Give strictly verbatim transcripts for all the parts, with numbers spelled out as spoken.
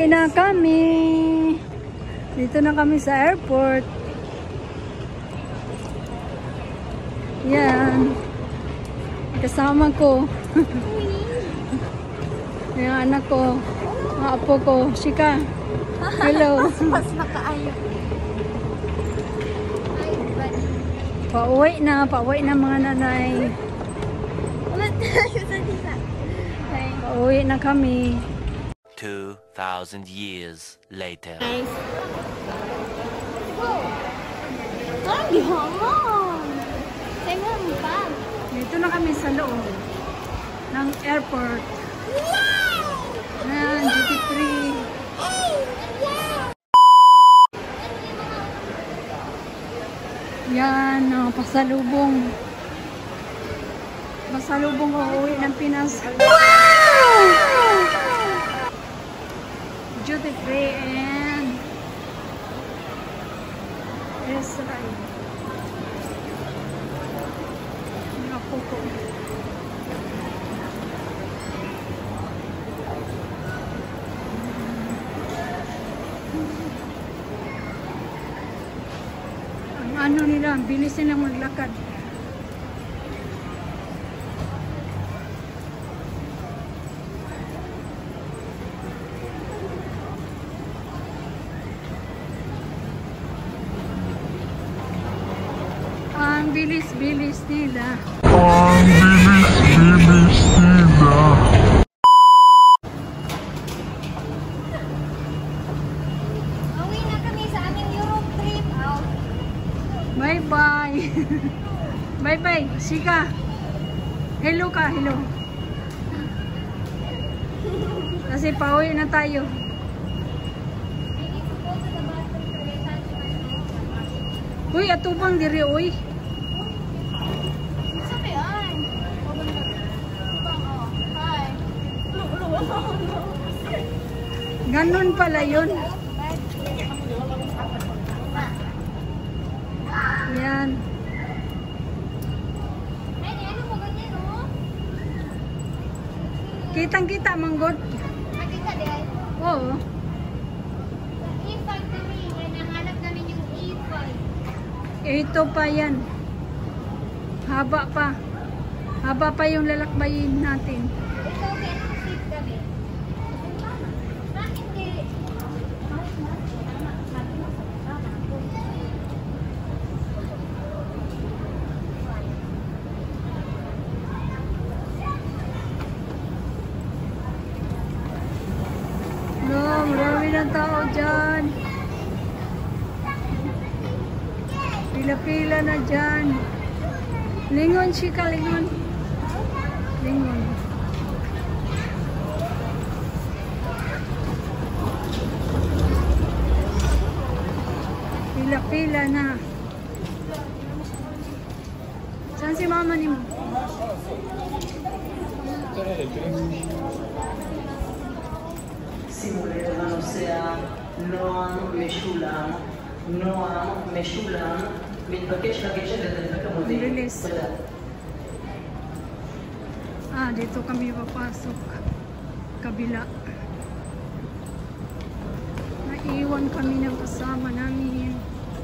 Na kami. Dito na kami sa airport. Yan. Kasama ko. Yung anak ko. Mga apo ko. Shika. Hello. Mas nakaayo. Pauwi na. Pauwi na mga nanay. Pauwi na kami. Two thousand years later. Nice. Parang di hamon. Say mo ang bag. Dito na kami sa loob ng airport. Ayan, duty free. Yan, oh, pasalubong. Pasalubong ko uwi ng Pinas. Duty free and Israel. Mga puko. Ang ano nila, bilis nilang maglakad. Ang bilis-bilis nila. Ang bilis-bilis nila. Uwi na kami sa aming Europe trip. Out. Bye-bye. Bye-bye. Shika. Hello ka, hello. Kasi pauwi na tayo. Uy, atubang diri, uy. Sa kayan. Hi. Ganun pala yun. Yan. Kitang-kita, manggod. Makita din. Oo. E five kami. Nanganap namin yung E five. Ito pa yan. Haba pa. Haba pa yung lalakbayin natin. Ito, kaya trip kami. Ah, hindi. No, marami ng tao dyan. Pila-pila na dyan. Lingon, Shika, lingon. Lingon. Pila-pila na. Saan si mama ni mo? שימו לנוסע נועם משולם, נועם משולם, מתבקש לגשת לדלת המודיעין. Bilis. תודה. Ah, dito kami papasok. Kabila. Naiwan kami ng kasama namin.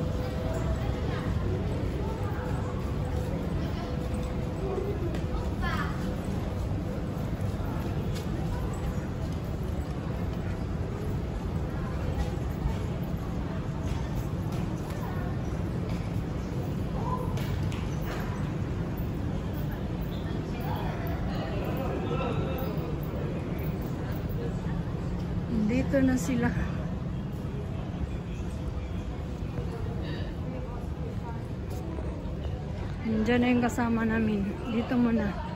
Dito na sila. Nandiyan na yung kasama namin. Dito muna.